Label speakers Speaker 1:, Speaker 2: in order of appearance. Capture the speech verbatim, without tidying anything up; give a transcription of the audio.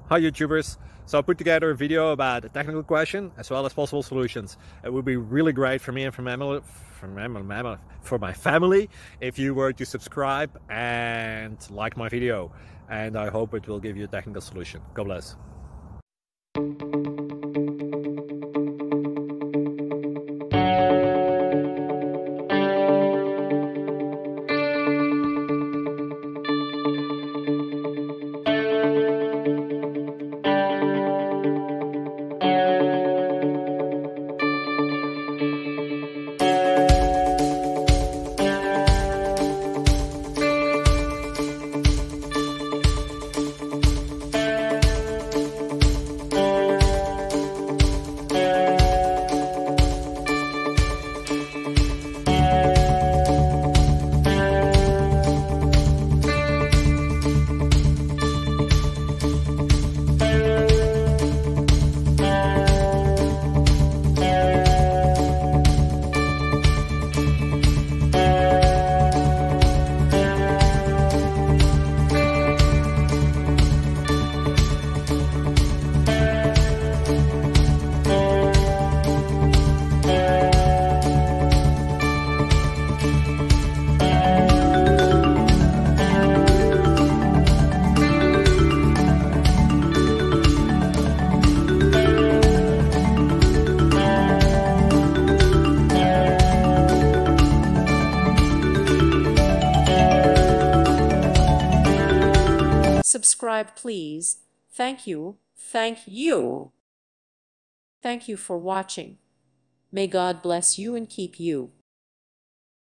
Speaker 1: Hi YouTubers. So I put together a video about a technical question as well as possible solutions. It would be really great for me and for my, for my, for my family if you were to subscribe and like my video. And I hope it will give you a technical solution. God bless.
Speaker 2: Subscribe, please. Thank you. Thank you. Thank you for watching. May God bless you and keep you.